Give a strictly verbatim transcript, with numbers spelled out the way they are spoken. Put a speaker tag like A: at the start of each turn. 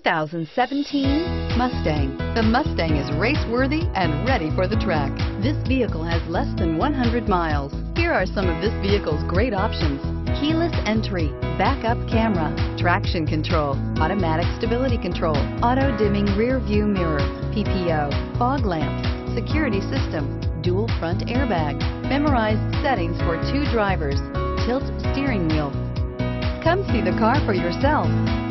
A: thousand seventeen Mustang. The Mustang is race-worthy and ready for the track. This vehicle has less than one hundred miles. Here are some of this vehicle's great options: keyless entry, backup camera, traction control, automatic stability control, auto-dimming rear view mirror, P P O, fog lamps, security system, dual front airbags, memorized settings for two drivers, tilt steering wheel. Come see the car for yourself.